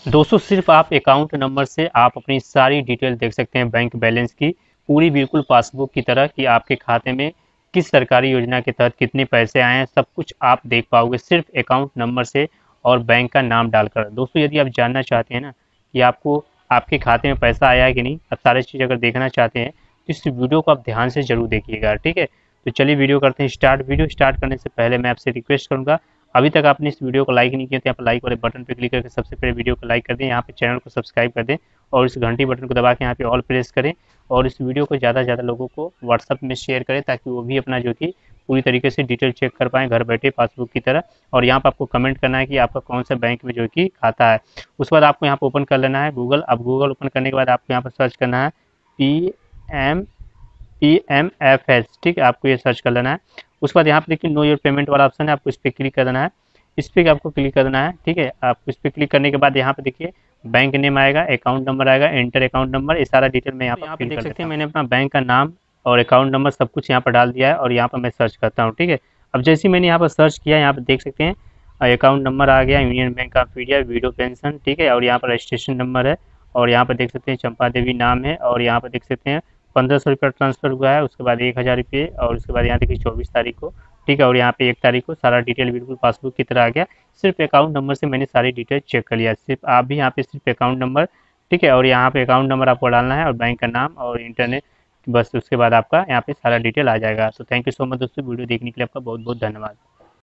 दोस्तों सिर्फ आप अकाउंट नंबर से आप अपनी सारी डिटेल देख सकते हैं, बैंक बैलेंस की पूरी बिल्कुल पासबुक की तरह कि आपके खाते में किस सरकारी योजना के तहत कितने पैसे आए हैं, सब कुछ आप देख पाओगे सिर्फ अकाउंट नंबर से और बैंक का नाम डालकर। दोस्तों यदि आप जानना चाहते हैं ना कि आपको आपके खाते में पैसा आया है कि नहीं, आप सारी चीज़ अगर देखना चाहते हैं तो इस वीडियो को आप ध्यान से जरूर देखिएगा, ठीक है। तो चलिए वीडियो करते हैं स्टार्ट। वीडियो स्टार्ट करने से पहले मैं आपसे रिक्वेस्ट करूंगा, अभी तक आपने इस वीडियो को लाइक नहीं किया तो यहाँ पर लाइक वाले बटन पर क्लिक करके सबसे पहले वीडियो को लाइक कर दें, यहाँ पे चैनल को सब्सक्राइब कर दें और इस घंटी बटन को दबा के यहाँ पे ऑल प्रेस करें और इस वीडियो को ज़्यादा से ज़्यादा लोगों को व्हाट्सअप में शेयर करें ताकि वो भी अपना जो कि पूरी तरीके से डिटेल चेक कर पाएँ घर बैठे पासबुक की तरह। और यहाँ पर आपको कमेंट करना है कि आपका कौन सा बैंक में जो कि खाता है। उसके बाद आपको यहाँ पर ओपन कर लेना है गूगल। अब गूगल ओपन करने के बाद आपको यहाँ पर सर्च करना है PMFS, ठीक है, आपको ये सर्च कर लेना है। उसके बाद यहाँ पे देखिए नो योर पेमेंट वाला ऑप्शन है, आपको इस पर क्लिक कर देना है। इस पर आपको क्लिक करना है, ठीक है। आप इस पर क्लिक करने के बाद यहाँ पे देखिए बैंक नेम आएगा, अकाउंट नंबर आएगा, एंटर अकाउंट नंबर, ये सारा डिटेल मैं यहाँ पे देख सकते हैं। मैंने अपना बैंक का नाम और अकाउंट नंबर सब कुछ यहाँ पर डाल दिया है और यहाँ पर मैं सर्च करता हूँ, ठीक है। अब जैसे ही मैंने यहाँ पर सर्च किया, यहाँ पर देख सकते हैं अकाउंट नंबर आ गया, union bank of India, video pension, ठीक है। और यहाँ पर रजिस्ट्रेशन नंबर है और यहाँ पर देख सकते हैं चंपा देवी नाम है और यहाँ पर देख सकते हैं 1500 रुपया ट्रांसफर हुआ है, उसके बाद 1000 रुपये और उसके बाद यहाँ देखिए 24 तारीख को, ठीक है। और यहाँ पे 1 तारीख को सारा डिटेल बिल्कुल पासबुक की तरह आ गया। सिर्फ अकाउंट नंबर से मैंने सारी डिटेल चेक कर लिया। सिर्फ आप भी यहाँ पे सिर्फ अकाउंट नंबर, ठीक है, और यहाँ पे अकाउंट नंबर आपको डालना है और बैंक का नाम और इंटरनेट, बस उसके बाद आपका यहाँ पे सारा डिटेल आ जाएगा। तो थैंक यू सो मच दोस्तों, वीडियो देखने के लिए आपका बहुत बहुत धन्यवाद।